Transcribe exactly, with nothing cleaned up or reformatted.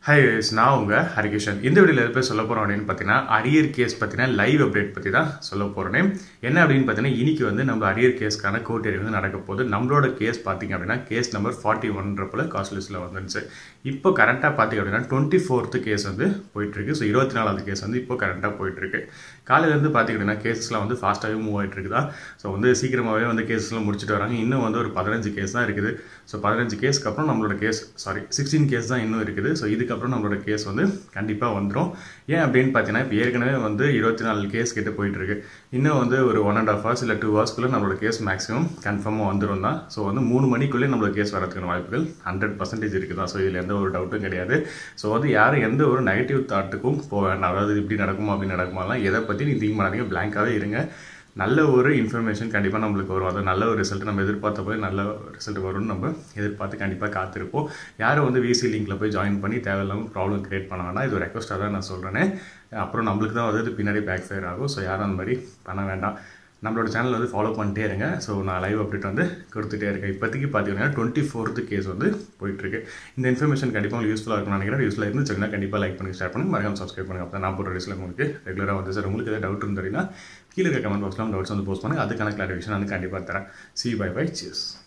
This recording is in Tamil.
Hi guys, நான் உங்க ஹரிகிருஷ்ணன். இந்த வீடியோல எது பத்தி சொல்ல போறோம் அப்படின்னு பார்த்தீங்கன்னா அரியர் கேஸ் பத்தின லைவ் அப்டேட் பத்தி தான் சொல்ல போறேன். என்ன அப்படின்னு பார்த்தீங்கன்னா இன்னைக்கு வந்து நம்ம அரியர் கேஸ்க்கான கோர்ட் ஹியரிங் வந்து நடக்க போகுது. நம்மளோட கேஸ் பார்த்தீங்க அப்படின்னா கேஸ் நம்பர் ஃபார்ட்டி ஒன்றப்பல காஸ்ட் லிஸ்ட்ல வந்துருச்சு. இப்போ கரெக்டாக பார்த்தீங்க அப்படின்னா டுவெண்ட்டி ஃபோர்த்து கேஸ் வந்து போயிட்டு இருக்கு. ஸோ இருபத்தி நாலாவது கேஸ் வந்து இப்போ கரெக்டாக போயிட்டு இருக்கு. காலையிலேருந்து பார்த்தீங்க அப்படின்னா கேஸ்லாம் வந்து ஃபாஸ்ட்டாகவே மூவ் ஆகிட்டு இருக்குதா. ஸோ வந்து சீக்கிரமாகவே வந்து கேஸ்லாம் முடிச்சுட்டு வராங்க. இன்னும் வந்து ஒரு பதினஞ்சு கேஸ் தான் இருக்குது. ஸோ பதினஞ்சு கேஸ்க்கு அப்புறம் நம்மளோட கேஸ் சாரி சிக்ஸ்டீன் கேஸ் தான் இன்னும் இருக்குது. ஸோ இதுக்கு அப்புறம் நம்மளோட கேஸ் வந்து கண்டிப்பாக வந்துடும். ஏன் அப்படின்னு பார்த்தீங்கன்னா இப்போ ஏற்கனவே வந்து இருபத்தி நாலு கேஸ் கிட்ட போயிட்டு இருக்கு. இன்னும் வந்து ஒரு ஒன் அண்ட் ஆஃப் ஹவர்ஸ் இல்லை டூ ஹவர்ஸ்க்குள்ளே நம்மளோட கேஸ் மேக்ஸிமம் கன்ஃபார்மாக வந்துடும் தான். ஸோ வந்து மூணு மணிக்குள்ளே நம்மளோட கேஸ் வரதுக்கான வாய்ப்புகள் ஹண்ட்ரட் பர்சன்டேஜ் இருக்குது தான். ஸோ இதில் எந்த ஒரு டவுட்டும் கிடையாது. ஸோ வந்து யாரும் எந்த ஒரு நெகட்டிவ் தாட்டுக்கும் போக வேண்டாம். அதாவது இப்படி நடக்குமா அப்படி நடக்குமாலாம் எதை பற்றி நீங்கள் திங்க் பண்ணாதீங்க. பிளாங்காகவே இருங்க. நல்ல ஒரு இன்ஃபர்மேஷன் கண்டிப்பாக நம்மளுக்கு வரும். அது நல்ல ஒரு ரிசல்ட் நம்ம எதிர்பார்த்த போய் நல்ல ரிசல்ட் வரும்னு நம்ம எதிர்பார்த்து கண்டிப்பாக காத்திருப்போம். யாரும் வந்து விசி லிங்கில் போய் ஜாயின் பண்ணி தேவையில்லாமல் ப்ராப்ளம் கிரியேட் பண்ண வேண்டாம். இது ஒரு ரெக்வஸ்ட்டாக தான் நான் சொல்கிறேன். அப்புறம் நம்மளுக்கு தான் வந்து பின்னாடி பேக் ஃபயர் ஆகும். ஸோ யாரும் அந்த மாதிரி பண்ண வேண்டாம். நம்மளோட சேனல் வந்து ஃபாலோ பண்ணிட்டே இருங்க. ஸோ நான் லைவ் அப்டேட் வந்து கொடுத்துட்டே இருக்கேன். இப்போதைக்கு பார்த்தீங்கன்னா டுவெண்ட்டி ஃபோர்த்து கேஸ் வந்து போயிட்டுருக்கு. இந்த இன்ஃபர்மேஷன் கண்டிப்பாக உங்களுக்கு யூஸ்ஃபுல்லாக இருக்கும்னு நினைக்கிறேன். யூஸ்ஃபுல்லாக இருந்துச்சுன்னா கண்டிப்பாக லைக் பண்ணி ஷேர் பண்ணி மறக்காம சப்ஸ்கிரைப் பண்ணுங்க. அப்போ நான் போடுற ரிஸ்ல உங்களுக்கு ரெகுலராக வந்து சார் உங்களுக்கு ஏதாவது டவுட் இருந்ததுன்னா கீழே இருக்க கமெண்ட் பாக்ஸ்லாம் டவுட்ஸ் வந்து போஸ்ட் பண்ணுங்க. அதுக்கான கிளாரிஃபிகேஷன் வந்து கண்டிப்பாக தரேன். See bye bye cheese.